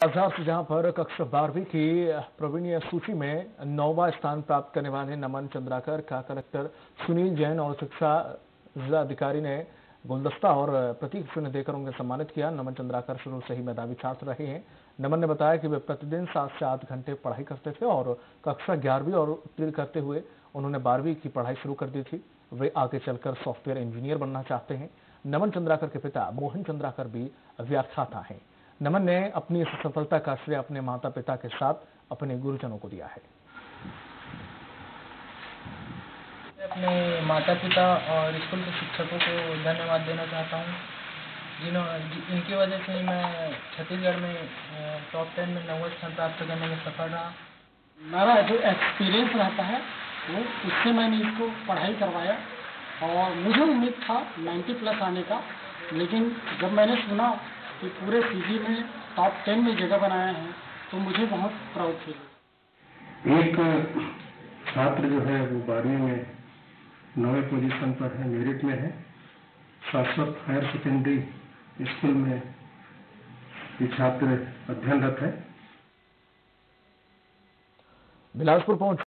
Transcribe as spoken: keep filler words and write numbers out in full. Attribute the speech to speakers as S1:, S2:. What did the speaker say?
S1: बाजार से जहां पर कक्षा बारहवीं की प्रवीणीय सूची में नौवां स्थान प्राप्त करने वाले नमन चंद्राकर का कलेक्टर सुनील जैन और शिक्षा जिलाधिकारी ने गुलदस्ता और प्रतीक चिन्ह देकर उन्हें सम्मानित किया। नमन चंद्राकर शुरू से ही मेधावी छात्र रहे हैं। नमन ने बताया कि वे प्रतिदिन सात से आठ घंटे पढ़ाई करते थे और कक्षा ग्यारहवीं और उत्तीर्ण करते हुए उन्होंने बारहवीं की पढ़ाई शुरू कर दी थी। वे आगे चलकर सॉफ्टवेयर इंजीनियर बनना चाहते हैं। नमन चंद्राकर के पिता मोहन चंद्राकर भी व्याख्याता हैं। नमन ने अपनी इस सफलता का श्रेय अपने माता पिता के साथ अपने गुरुजनों को दिया है।
S2: अपने माता पिता और स्कूल के शिक्षकों को धन्यवाद देना चाहता हूँ, जिन्होंने इनकी वजह से मैं छत्तीसगढ़ में टॉप टेन में नौवां स्थान प्राप्त करने में सफल रहा।
S3: मेरा जो एक्सपीरियंस रहता है वो उससे मैंने इसको पढ़ाई करवाया और मुझे उम्मीद था नब्बे प्लस आने का, लेकिन जब मैंने सुना कि पूरे सीजी में टॉप टेन में जगह बनाया है तो मुझे बहुत प्राउड फील।
S4: एक छात्र जो है वो बारहवीं में नौवीं पोजीशन पर है, मेरिट में है। शाश्वत हायर सेकेंडरी स्कूल में ये छात्र अध्ययनरत है।
S1: बिलासपुर पहुंच